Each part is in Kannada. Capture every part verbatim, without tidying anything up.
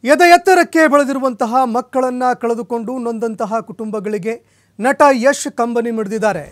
ಎದೆ ಎತ್ತರಕ್ಕೆ ಬೆಳೆದಿರುವಂತಹ ಮಕ್ಕಳನ್ನ ಕಳೆದುಕೊಂಡು ನೊಂದಂತಹ ಕುಟುಂಬಗಳಿಗೆ ನಟ ಯಶ್ ಕಂಬನಿ ಮಿಡಿದಿದ್ದಾರೆ.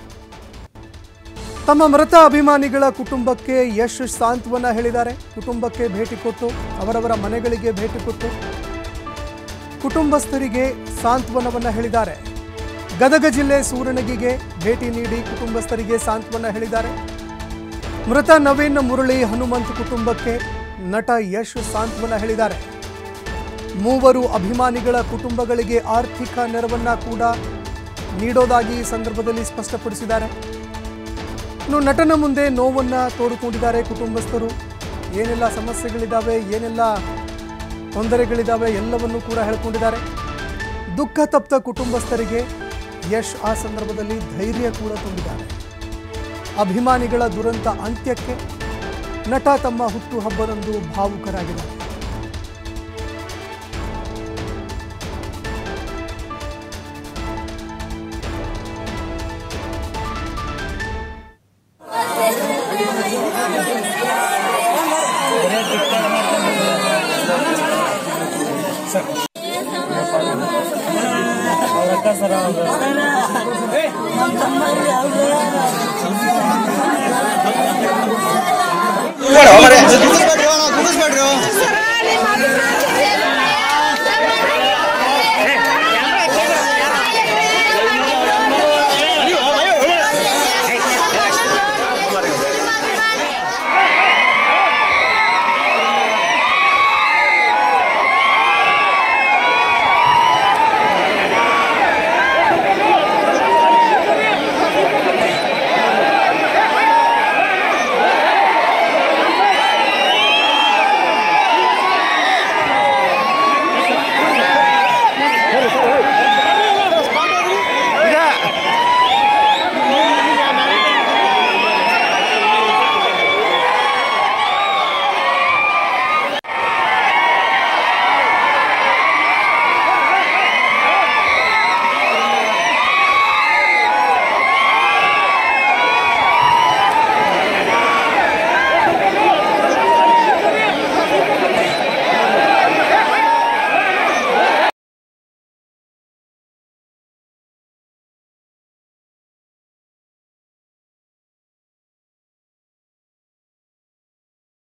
ತಮ್ಮ ಮೃತ ಅಭಿಮಾನಿಗಳ ಕುಟುಂಬಕ್ಕೆ ಯಶ್ ಸಾಂತ್ವನ ಹೇಳಿದ್ದಾರೆ. ಕುಟುಂಬಕ್ಕೆ ಭೇಟಿ ಕೊಟ್ಟು ಅವರವರ ಮನೆಗಳಿಗೆ ಭೇಟಿ ಕೊಟ್ಟು ಕುಟುಂಬಸ್ಥರಿಗೆ ಸಾಂತ್ವನವನ್ನ ಹೇಳಿದ್ದಾರೆ. ಗದಗ ಜಿಲ್ಲೆ ಸೂರಣಗಿಗೆ ಭೇಟಿ ನೀಡಿ ಕುಟುಂಬಸ್ಥರಿಗೆ ಸಾಂತ್ವನ ಹೇಳಿದ್ದಾರೆ. ಮೃತ ನವೀನ್ ಮುರಳಿ ಹನುಮಂತ್ ಕುಟುಂಬಕ್ಕೆ ನಟ ಯಶ್ ಸಾಂತ್ವನ ಹೇಳಿದ್ದಾರೆ. ಮೂವರು ಅಭಿಮಾನಿಗಳ ಕುಟುಂಬಗಳಿಗೆ ಆರ್ಥಿಕ ನೆರವನ್ನ ಕೂಡ ನೀಡೋದಾಗಿ ಈ ಸಂದರ್ಭದಲ್ಲಿ ಸ್ಪಷ್ಟಪಡಿಸಿದ್ದಾರೆ. ಇನ್ನು ನಟನ ಮುಂದೆ ನೋವನ್ನ ತೋಡಿಕೊಂಡಿದ್ದಾರೆ ಕುಟುಂಬಸ್ಥರು. ಏನೆಲ್ಲ ಸಮಸ್ಯೆಗಳಿದ್ದಾವೆ, ಏನೆಲ್ಲ ತೊಂದರೆಗಳಿದ್ದಾವೆ ಎಲ್ಲವನ್ನೂ ಕೂಡ ಹೇಳ್ಕೊಂಡಿದ್ದಾರೆ. ದುಃಖ ತಪ್ತ ಕುಟುಂಬಸ್ಥರಿಗೆ ಯಶ್ ಆ ಸಂದರ್ಭದಲ್ಲಿ ಧೈರ್ಯ ಕೂಡ ತುಂಬಿದ್ದಾರೆ. ಅಭಿಮಾನಿಗಳ ದುರಂತ ಅಂತ್ಯಕ್ಕೆ ನಟ ತಮ್ಮ ಹುಟ್ಟುಹಬ್ಬದಂದು ಭಾವುಕರಾಗಿದ್ದಾರೆ. Bueno, vamos a ver.